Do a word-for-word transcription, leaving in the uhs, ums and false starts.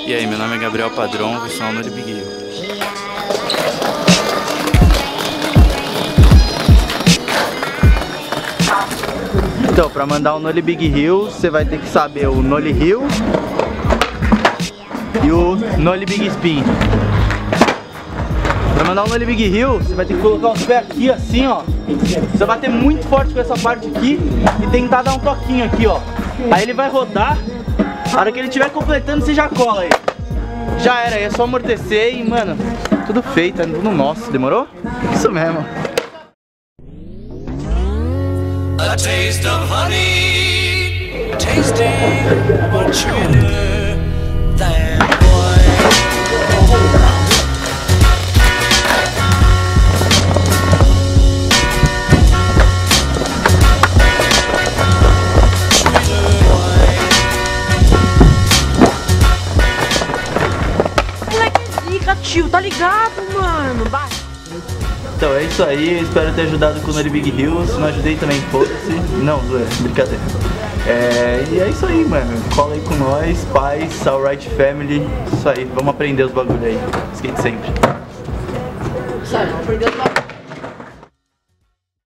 E aí, meu nome é Gabriel Padrão, vou ensinar o Nole Big Hill. Então, pra mandar o Nole Big Hill, você vai ter que saber o Nole Hill e o Nole Big Spin. Pra mandar o Nole Big Hill, você vai ter que colocar os pés aqui assim, ó. Você vai bater muito forte com essa parte aqui e tentar dar um toquinho aqui, ó. Aí ele vai rodar, na hora que ele estiver completando, você já cola aí. Já era, aí é só amortecer e, mano, tudo feito, é tudo nosso, demorou? Isso mesmo. A taste of honey, tasting much sweeter than boy. Moleque é zica, tio, tá ligado, mano? Vai. Então é isso aí, espero ter ajudado com o Nole Big Hill. Se não ajudei também, foda-se. Não, zoeira, brincadeira. É, e é isso aí, mano. Cola aí com nós, paz, Alright Family. Isso aí, vamos aprender os bagulho aí. Skate sempre. Sai, vamos aprender os bagulho.